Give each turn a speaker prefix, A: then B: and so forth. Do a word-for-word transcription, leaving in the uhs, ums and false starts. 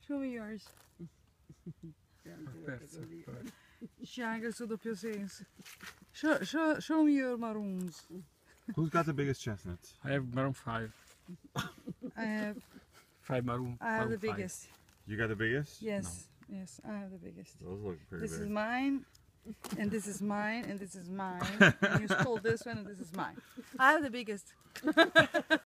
A: Show me yours. Shangers op your things. Show, show, show me your maroons.
B: Who's got the biggest chestnut?
C: I have maroon five.
A: I have,
C: Five maroon.
A: I have
C: maroon
A: the
C: five.
A: biggest.
B: You got the biggest?
A: Yes, yes, I have the biggest.
B: Those look pretty
A: This
B: big.
A: is mine, and this is mine, and this is mine. And you stole this one, and this is mine. I have the biggest.